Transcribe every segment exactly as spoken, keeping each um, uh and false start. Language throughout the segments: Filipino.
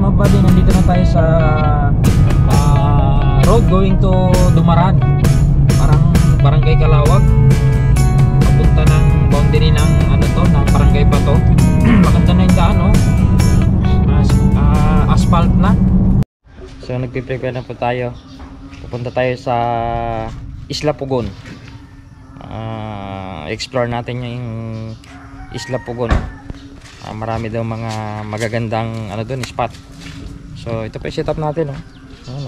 mga buddy, nandito na tayo sa uh, road going to Dumaran. Parang Barangay Calawag. Papunta ng boundary ng ano to, ng barangay pa to. Maganda na yung daan, no? As, uh, asphalt na. So nagpiprepare na po tayo. Pupunta tayo sa Isla Pugon. Uh, explore natin yung Isla Pugon. Uh, marami daw mga magagandang ano doon, spot. So ito pa yung setup natin, no? Ano?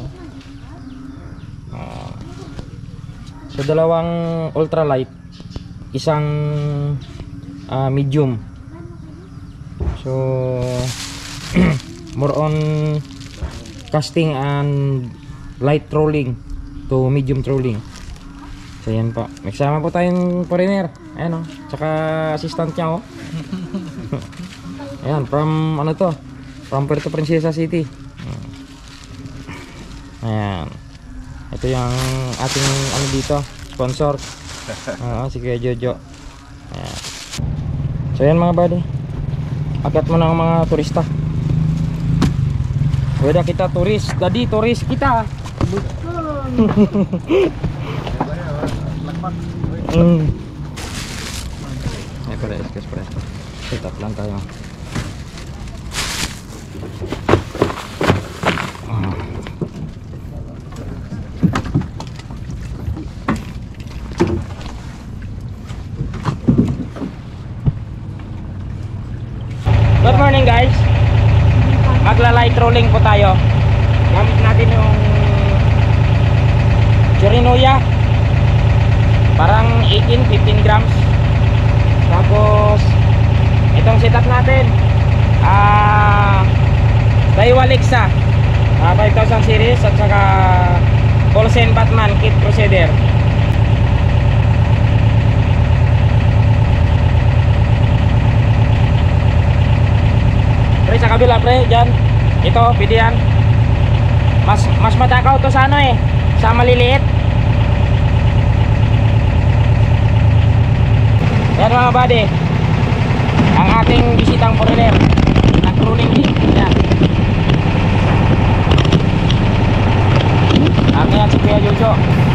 Uh, so dalawang ultralight, isang uh, medium. So more on casting and light trolling to medium trolling. So yan po, magsama po tayong foreigner. Ayan o, tsaka assistant nya o. Ayan, from ano to, from Puerto Princesa City. Ayan, ito yung ating ano dito, sponsor. uh, si Kuya Jojo. Ayan. So yan mga buddy, akyat mo ng mga turista. Wala kita turis, tadi turis kita. Hmm. Ay pala, excuse pala. Setup lang tayo. Good morning guys. Magla-light rolling po tayo. Gamit natin yung Chirinoya. Parang eighteen to fifteen grams. Tapos itong setup natin ah uh, Daiwa Lexa uh, five thousand series at saka Paulsen Batman kit Crusader. Pre sa kabila pre, dyan. Ito, pwede yan. Mas, mas matakaw to sa ano eh, sa maliliit. Yan mga buddy, ang ating bisitang foreigner. Nag-cruising din. Yan. Ano yan si Kuya Jojo.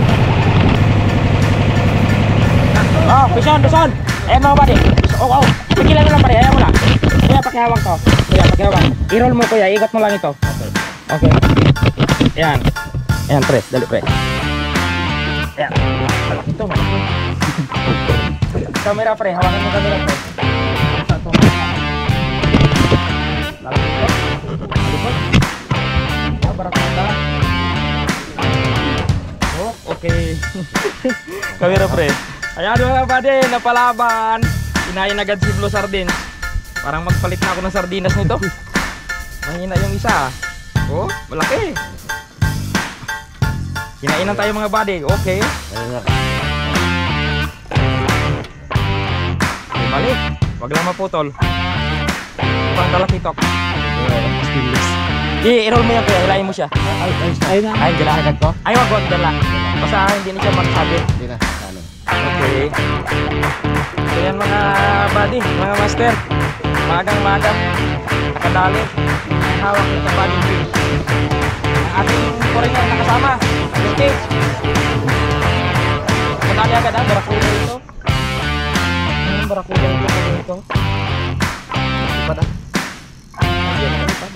Oh, Bison, Bison. Ayan mga buddy. Oh, oh. Pigilan mo lang pare, ayan mo lang. Kuya, pakihawak to. Kuya, pakihawak. I-roll mo kuya, igot mo lang ito. Okay. Ayan. Ayan pre, dali pre. Ayan. Ito mo. Kamera pre, hawakan mo kamera pre. Satu. Lalu. Ah, barakuda. Oh, oke. Okay. Kamera pre. Ayan mga buddy, napalaban. Inayin agad si Blue Sardines. Parang magpalit na ako ng sardinas nito. Mahina yung isa. Oh, malaki. Kinainan tayo mga buddy. Okay. Okay, balik. Wag lang maputol. Pang talakitok. I-roll mo yan kuya. Hilahin mo siya. Ay, na. Ay, dyan agad ko. Ay, wag wag. Dyan lang. Basta hindi na siya magsabi. Hindi na. Okay. So yan mga buddy, mga master. Magang-magang nakadali. Hawak ng kabady fish. Ang ating foreigner nakasama. Okay. Nakadali agad ang barakuda ito. Ang barakuda ito. Ito. Ipad ah. Ayan, ipad.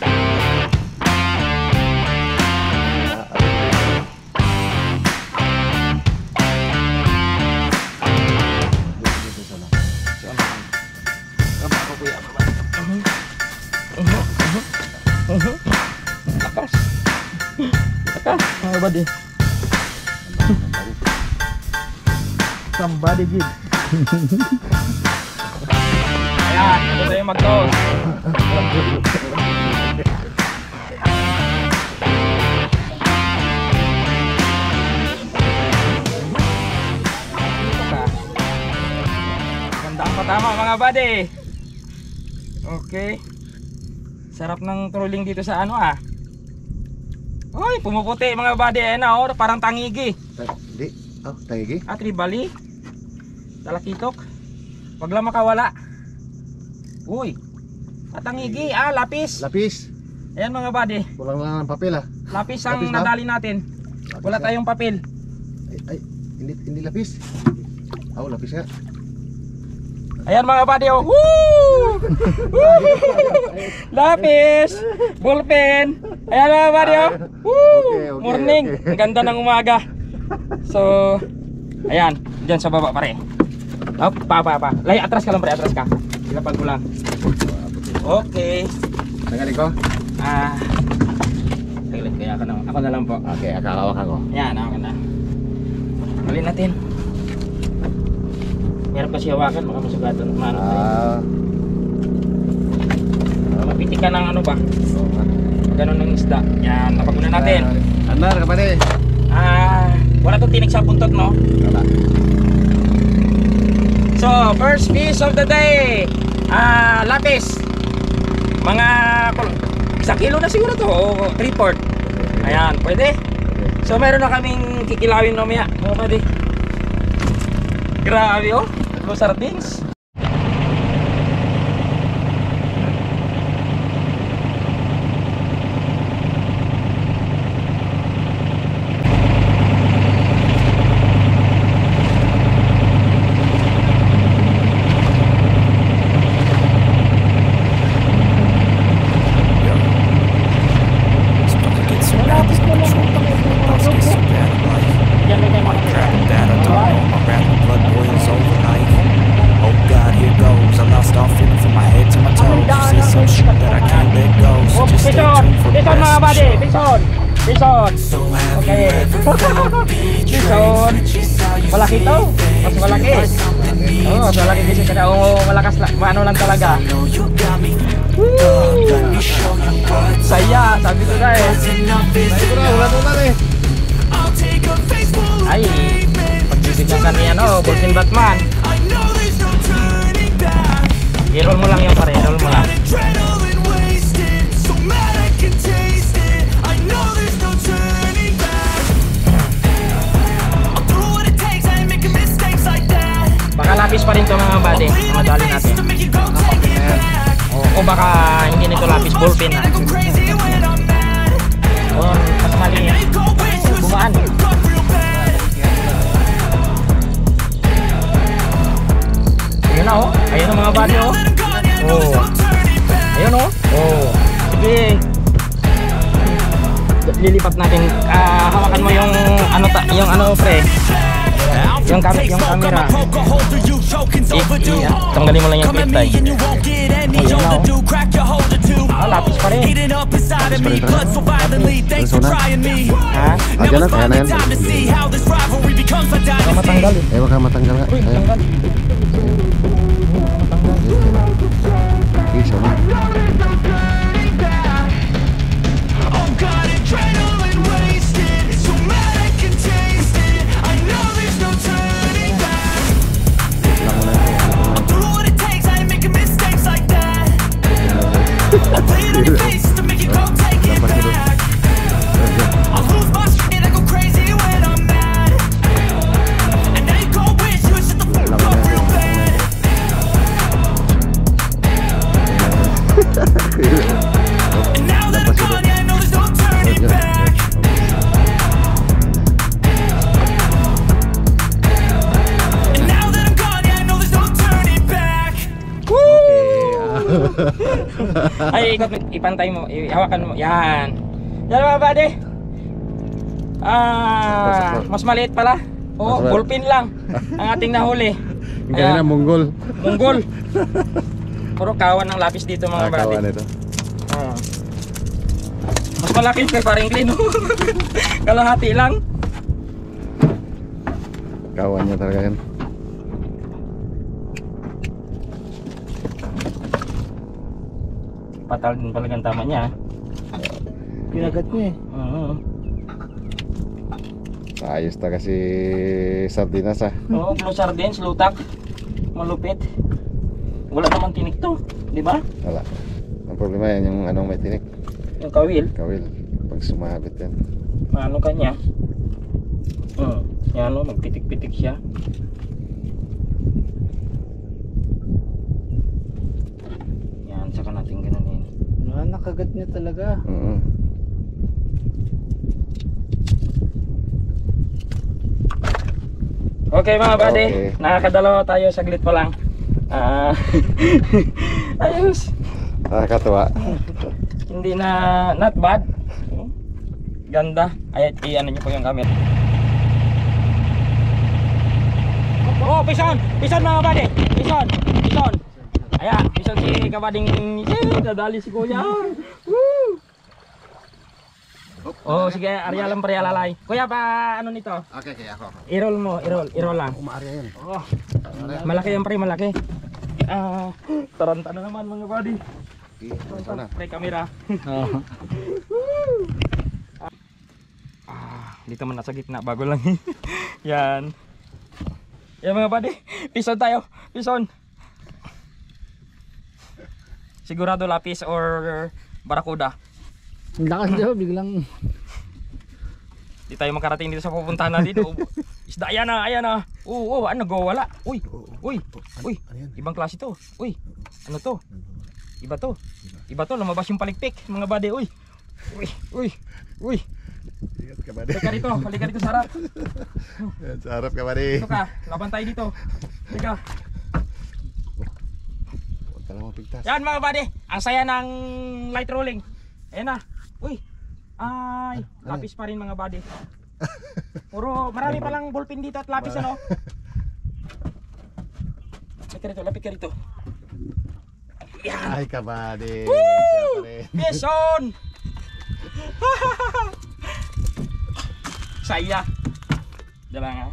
Lakas. Lakas mga buddy. Somebody did. Ayan, ito tayo mag-toast. Ganda ang patama mga buddy. Okay. Sarap ng trolling dito sa ano ah. Oy, pumuputi mga buddy. Ayan oh, parang tangigi. Hindi. Oh, tangigi. At ribali. Talakitok. Wag lang makawala. Uy. At tangigi, ah, lapis. Lapis. Ayan mga buddy. Kulang lang ng papel ah. Lapis ang Lapis ba? nadali natin. Lapis Wala nga. tayong papel. Ay, ay, hindi, hindi lapis. Oh, lapis nga. Ayan mga buddy. Oh. Woo! Lapis. Ballpen. Ayan mga buddy. Oh. Woo! Okay, okay, Morning. okay. Ang ganda ng umaga. So, ayan. Diyan sa baba pare. Oh, pa, pa, pa. Lay, atras ka lang pare. Atras ka. Ilapag mo lang. Okay. Tanggalin ko? Ah. Taglit kaya ako na. Ako na lang po. Okay, akakawakan ko. Yan, ako na. Balik natin. Meron pa siya hawakan, baka masugatan. Maano tayo. Ah, Mapitik ka ng ano ba? oo nga. Ganun ng isda. Yan, napaguna natin. Andar, kapatid. Ah, wala itong tinik sa buntot, no? Wala. So, first fish of the day. Ah, lapis. Mga isang kilo na siguro to. O three fourths. Ayan, pwede. So, meron na kaming kikilawin mamaya. Mga buddy. Grabe oh. Tatlo sardines. Yan na kayo mga That I don't know, my rap blood boils overnight. Oh God, here goes. I lost all feeling from my head to my toes. You said some shit that I can't let go. So Oh, just stay Bison! tuned for the Bison mga rest. buddy! Bison! Bison! So have Okay. you ever felt Bison! betrayed? Malaki to! Mas malaki! Oo, oh, mas malaki bison kada. Oo, malakas lang. Maano lang talaga. No, you got me up. Let me show you what's Saya! Sabi ko guys! enough is Ay, ko na, wala mo man eh. I'll take a face full of Ay! pavement. Pagbibigyan ka niya, no? Bulletin Batman! I know there's no turning back. I-roll mo lang yung pare. I-roll mo lang. Adrenaline wasted, so mad I can taste it. I know there's no turning back. I'll do what it takes, I ain't making mistakes like that. Baka lapis pa rin to mga buddy. Mga dali natin. To make you go take it back. O, o baka hindi nito lapis. Ballpen na. I go crazy when I'm mad. O, mas mali Now you go wish you bumaan. got real bad. Ayun na oh. Ayun ang mga buddy oh. Now that I'm gone, yeah, I know there's no turning back. Ayun oh. Oh. Sige. Lilipat natin. Ah, hawakan mo yung ano ta, yung ano pre. Yung cam yung camera. I, i, ah, tanggalin mo lang yung clip tayo. Ayun na oh. Ah, lapis pa rin. Ha? Ah, dyan na, kaya na yan. Baka matanggal eh. Eh, baka matanggal nga. Uy, Ayan. matanggal. Isa na. Oh God, adrenaline wasted, so mad I can taste it. I know there's no turning back. Lang mo na. I'll do what it takes, I ain't making mistakes like that. I'll play it on your face to make you go take it back. I'll lose my shit, I go crazy when I'm mad. And now you go wish you shut the fuck up real bad. And now that I'm gone, yeah, I know there's no turning back. And now that I'm gone, yeah, I know there's no turning back. Ay, ikot, ipantay mo, ihawakan mo. Yan. Yan mga buddy. Ah, mas maliit pala. Oo, Mas- ballpen lang ang ating nahuli. Yung kanina, munggol. Munggol. Puro kawan ng lapis dito mga buddy. Kawan ito. Ah. Mas malaki kay paring Clean. Kalahati lang. Kawan niya talaga yan. Patal din pala ang tama niya. Pinagat niya eh. Oo. Ayos ta kasi sardinas ah. Oo, blue sardines, lutak. Malupit. Wala naman tinik to, di ba? Wala. Ang problema yan yung anong may tinik. Yung kawil. Kawil. Pag sumabit yan. Ano kanya? Hmm. Yan o, magpitik-pitik siya. Yan, saka natin gano'n. Anak. kagat niya talaga. Mm. Okay mga buddy, Okay. nakakadalawa tayo saglit pa lang. Ah, ayos. Nakakatuwa. Hindi na, not bad. Ganda. Ay, i-ano nyo po yung camera. Oh, pison! Pison mga buddy! Pison! Pison! Ayan, pison si kabading. Eh, dadali si kuya. Woo! Oh, sige, Aryalan Parialalay. Kuya, pa ano nito? Okay, okay, ako. ako. I-roll mo, i-roll, i-roll lang. Umaarya yan. Oh, malaki yan pre, malaki. Ah, taranta na naman mga buddy. Ito na. Pre, kamera. Oh. Ah, dito man nasa gitna, bago lang. Yan. Yan mga buddy, pison tayo, pison. Sigurado lapis or barakuda. Ang lakas daw, biglang. Di tayo makarating dito sa pupuntahan natin. Oh, isda, ayan na, ayan na. Oo, oh, ano, go, wala. Uy, uy, uy, ibang klase to. Uy, ano to? Iba to. Iba to, lumabas yung palikpik, mga buddy. Uy, uy, uy, uy. Ingat ka, buddy. Halika rito, halika rito sa harap. Sa harap ka, buddy. Ito ka, laban tayo dito. Halika. Huwag ka lang mapigtas. Yan mga buddy, ang saya ng light rolling. Ayan na. Uy. Ay, lapis pa rin mga buddy. Puro marami pa lang ballpen dito at lapis ano. Lapit ka rito, lapit ka rito. Yan. Ay ka, buddy. Woo! Siya pa rin. Pison. Saya. Dala nga.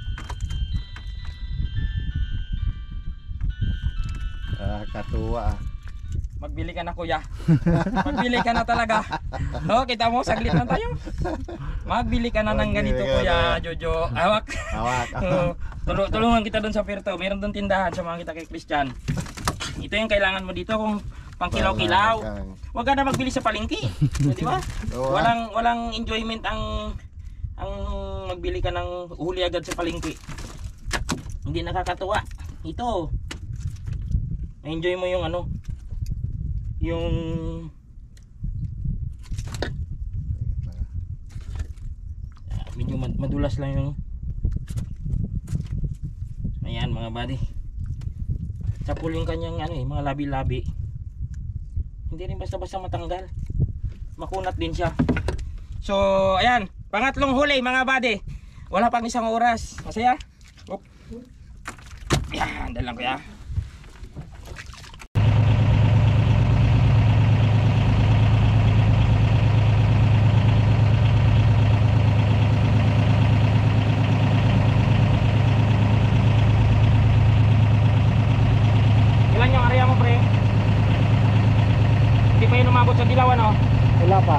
Nakakatuwa. Magbili ka na kuya. Magbili ka na talaga. No, kita mo saglit lang tayo. Magbili ka na ng ganito Magbili ka kuya na. Jojo. Awak. Hawak. So, tulung tulungan kita doon sa Pirto. Meron doon tindahan, samahan kita kay Christian. Ito yung kailangan mo dito kung pangkilaw-kilaw. Huwag ka na magbili sa palengke. Di ba? Oo, Walang walang enjoyment ang ang magbili ka ng huli agad sa palengke. Hindi nakakatuwa. Ito. Enjoy mo yung ano, yung medyo mad madulas lang yung ayan mga buddy. Chapul yung kanyang ano eh, mga labi-labi. Hindi rin basta-basta matanggal. Makunat din siya. So, ayan, pangatlong huli mga buddy. Wala pang isang oras. Masaya? Op. Yan, dahil lang kuya. Ilan yung area mo pre? Hindi pa yun umabot sa dilaw ano? Wala pa.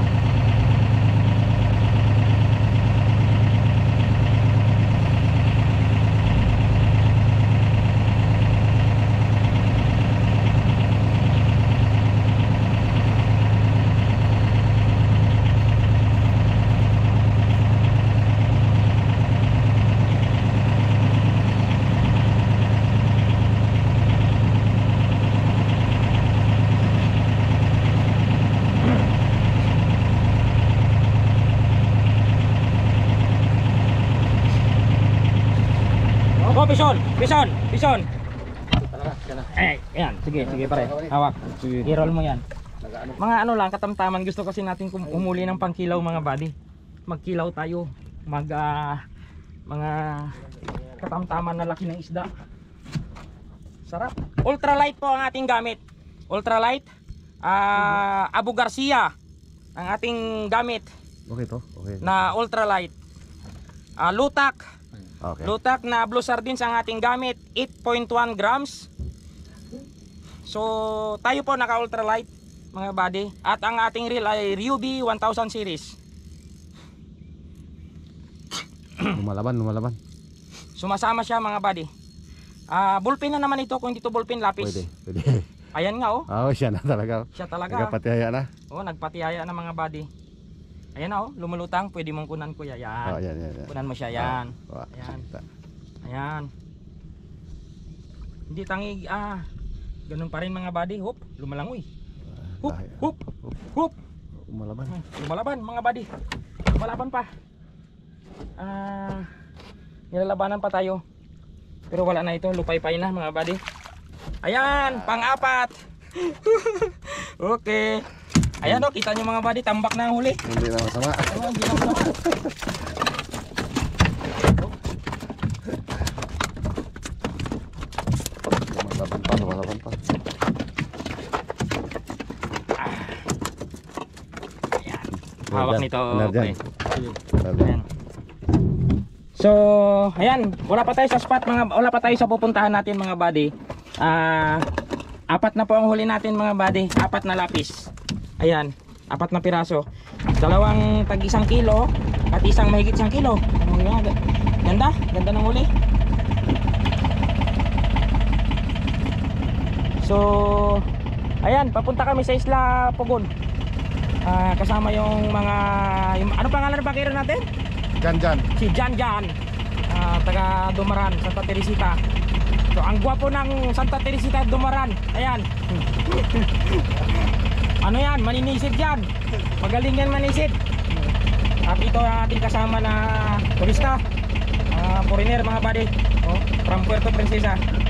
Oh, pison, pison, pison. Eh, yan, sige, sige pare. Hawak. I-roll mo yan. Mga ano lang, katamtaman. Gusto kasi natin kum- umuli ng pangkilaw mga buddy. Magkilaw tayo. Mag, ah, mga katamtaman na laki ng isda. Sarap. Ultralight po ang ating gamit. Ultralight. Ah, Abu Garcia ang ating gamit Okay to? Okay. na ultralight. Ah, lutak. Okay. Lutak na blue sardines ang ating gamit, eight point one grams. So tayo po naka ultralight mga buddy. At ang ating reel ay Ryobi one thousand series. Lumalaban, lumalaban. Sumasama siya mga buddy. Ah, ballpen na naman ito, kung hindi to ballpen lapis. Pwede, pwede. Ayan nga oh. Oo, siya na talaga. Siya talaga. Nagkapatihaya na. Oh, nagpatihaya na mga buddy. Ayan na oh, lumulutang, pwede mong kunan kuya. Yan. Oo, yan, yan, yan. Kunan mo siya yan. Oo, Ayan. kita. Ayan. Hindi tangi ah. Ganun pa rin mga buddy. Hop, lumalangoy. Hup, Dahil- hup. Hup. Hup! Lumalaban. Lumalaban mga buddy. Lumalaban pa. Ah, nilalabanan pa tayo. Pero wala na ito, lupay-pay na mga buddy. Ayan, pang-apat. Okay. Ayan o, kita nyo mga buddy, tambak na ang huli. Hindi na masama. Ayan, hindi na masama. Lumalaban pa, lumalaban pa. Hawak nito. Benar Okay. dyan. Ayan. So, ayan, wala pa tayo sa spot mga wala pa tayo sa pupuntahan natin mga buddy. Ah, apat na po ang huli natin mga buddy, apat na lapis. Ayan, apat na piraso. Dalawang tag isang kilo at isang mahigit isang kilo. Ano nga? Ganda, ganda ng huli. So, ayan, papunta kami sa Isla Pugon. Ah, kasama yung mga yung, ano pangalan ng bakero natin? Jan Jan. Si Jan Jan, ah, taga Dumaran, Santa Teresita. So ang gwapo ng Santa Teresita Dumaran. Ayan. Ano yan? Maninisid yan. Magaling yan manisid. At ito ang ating kasama na turista, ah, foreigner mga buddy, oh, from Puerto Princesa.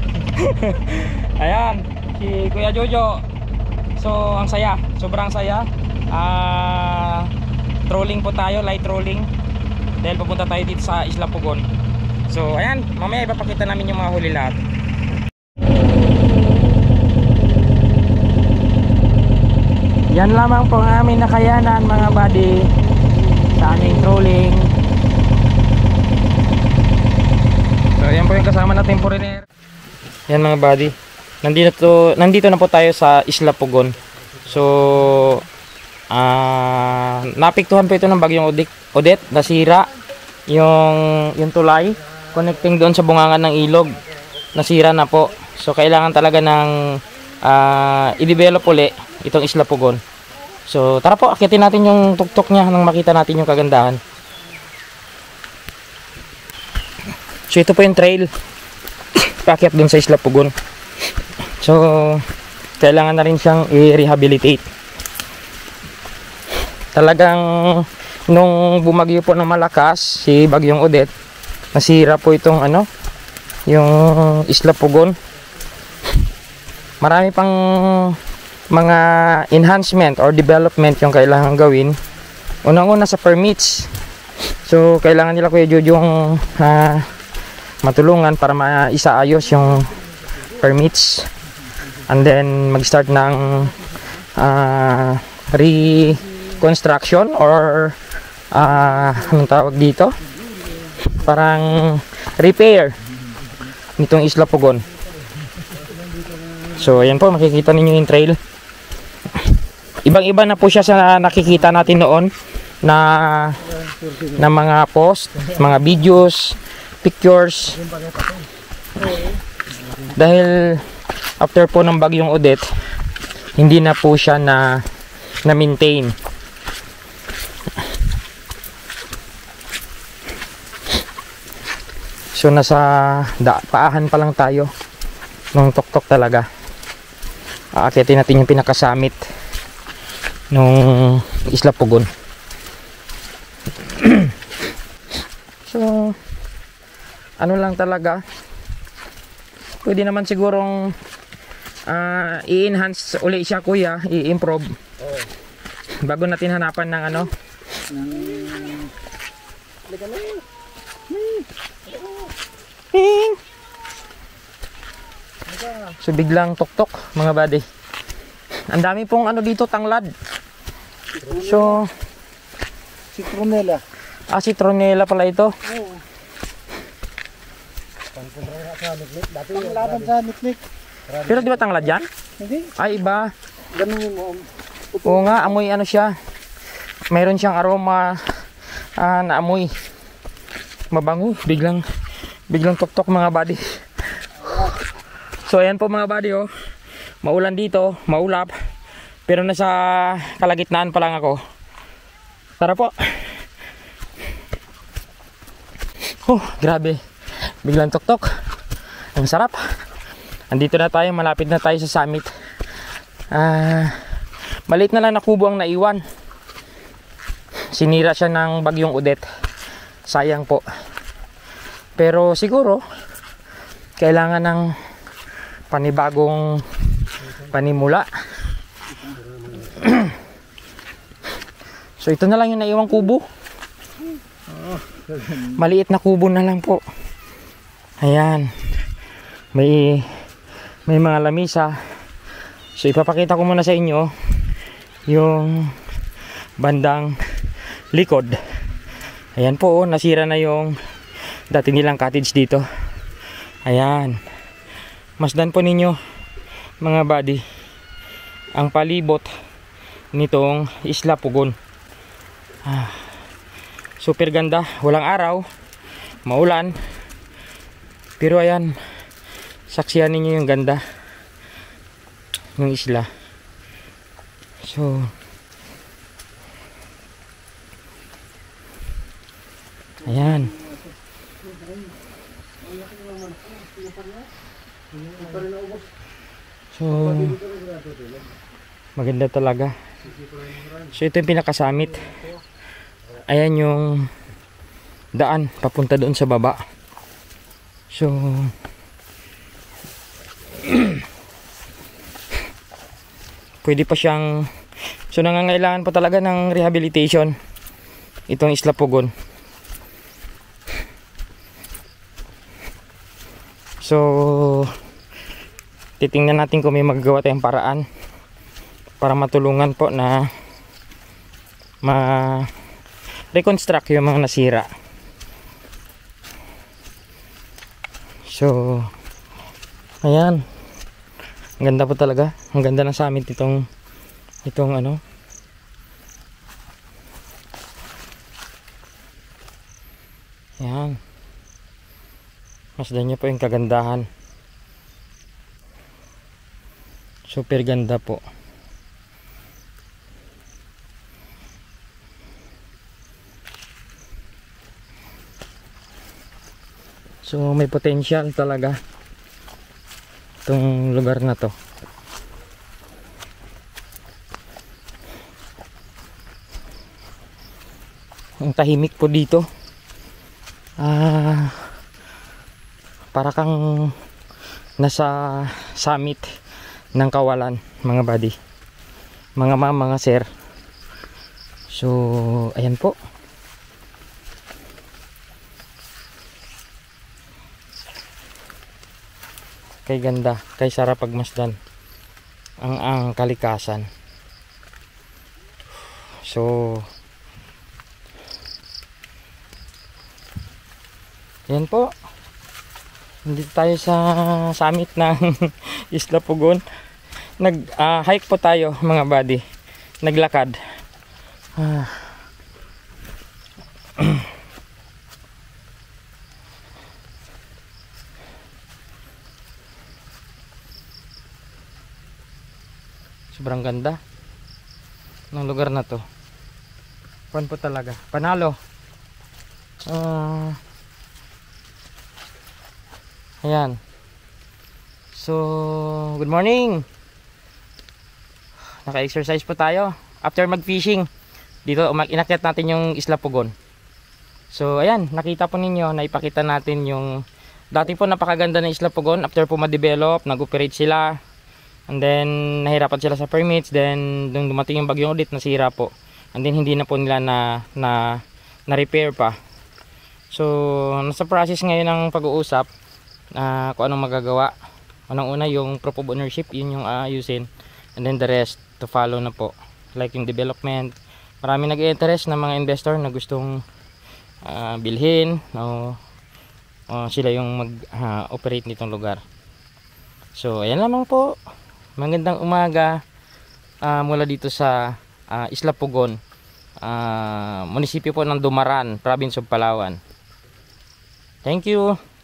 Ayan, si Kuya Jojo. So ang saya, sobrang saya. Ah, trolling po tayo, light trolling. Dahil pupunta tayo dito sa Isla Pugon. So ayan, mamaya ipapakita namin yung mga huli lahat. Yan lamang po ang aming nakayanan mga buddy sa aming trolling. So ayan po yung kasama natin foreigner. Yan mga buddy, nandito, nandito na po tayo sa Isla Pugon. So ah, napiktuhan po ito ng bagyong Odette, nasira yung yung tulay connecting doon sa bungangan ng ilog, nasira na po. So kailangan talaga ng uh, i-develop uli itong Isla Pugon. So tara po, akitin natin yung tuktok niya nang makita natin yung kagandahan. So ito po yung trail paakyat doon sa Isla Pugon. So kailangan na rin siyang i-rehabilitate. Talagang nung bumagyo po ng malakas si Bagyong Odette, nasira po itong ano, yung Isla Pugon. Marami pang mga enhancement or development yung kailangan gawin. Unang-una sa permits. So kailangan nila Kuya Jojo yung uh, matulungan para maisaayos yung permits. And then mag-start ng uh, re construction or uh, anong tawag dito, parang repair nitong Isla Pugon. So ayan po, makikita ninyo yung trail. Ibang iba na po siya sa nakikita natin noon na, na mga post, mga videos, pictures. Dahil after po ng bagyong Odette, hindi na po siya na na maintain. So nasa da, paahan pa lang tayo nung tuktok talaga. Aakitin natin yung pinakasamit nung Isla Pugon. So ano lang talaga, pwede naman sigurong uh, i-enhance uli siya kuya, i-improve bago natin hanapan ng ano so biglang tuktok mga buddy. Ang dami pong ano dito, tanglad. So Citronella. ah, citronella pala ito. Panglaban sa niknik. Pero di ba tanglad yan? Hindi, Ay iba. ganun mo. Oo nga, amoy ano siya. Mayroon siyang aroma ah, na amoy mabango. Biglang biglang tuktok mga buddy. So ayan po mga buddy, oh. Maulan dito, maulap. Pero nasa kalagitnaan pa lang ako. Tara po. Oh, grabe. Biglang tuktok. Ang sarap. Andito na tayo, malapit na tayo sa summit. Ah, Maliit na lang na kubo ang naiwan. Sinira siya ng bagyong Odette. Sayang po. Pero siguro kailangan ng panibagong panimula. So ito na lang yung naiwang kubo. Maliit na kubo na lang po. Ayan. May may mga lamisa. So ipapakita ko muna sa inyo yung bandang likod. Ayan po, oh, nasira na yung dati nilang cottage dito. Ayan. Masdan po ninyo mga buddy ang palibot nitong Isla Pugon. Ah, super ganda, walang araw, maulan, pero ayan, saksiyan ninyo yung ganda ng isla. So ayan. So maganda talaga. So ito yung pinakasamit. Ayan yung daan papunta doon sa baba. So pwede pa siyang, so nangangailangan pa talaga ng rehabilitation itong Isla Pugon. So titingnan natin kung may magagawa tayong paraan para matulungan po na ma-reconstruct yung mga nasira. So ayan, ang ganda po talaga, ang ganda ng summit itong itong ano. Ayan, masdan niyo po yung kagandahan. Super ganda po. So may potential talaga itong lugar na to. Ang tahimik po dito. Ah, para kang nasa summit ng Kawalan, mga buddy, mga ma'am, mga sir. So ayan po. Kay ganda, kay sarap pagmasdan ang ang kalikasan. So yan po, nandito tayo sa summit ng Isla Pugon. Nag uh, hike po tayo mga buddy, naglakad. ah. Sobrang ganda ng lugar na to. Kuan po talaga, panalo. Uh, ayan. So, good morning. Naka-exercise po tayo after mag-fishing. Dito inakyat natin yung Isla Pugon. So, ayan, nakita po ninyo, naipakita natin yung dati po napakaganda ng Isla Pugon. After po ma-develop, nag-operate sila. And then nahirapan sila sa permits, then nung dumating yung bagyong Odette, nasira po. And then hindi na po nila na na na-repair pa. So nasa process ngayon ng pag-uusap na uh, kung anong magagawa. Unang-una yung proof of ownership, yun yung aayusin. And then the rest to follow na po. Like yung development. Marami nag-interest na mga investor na gustong uh, bilhin o uh, sila yung mag-operate uh, nitong lugar. So ayan lamang po. Magandang umaga uh, mula dito sa uh, Isla Pugon, uh, munisipyo po ng Dumaran, Province of Palawan. Thank you.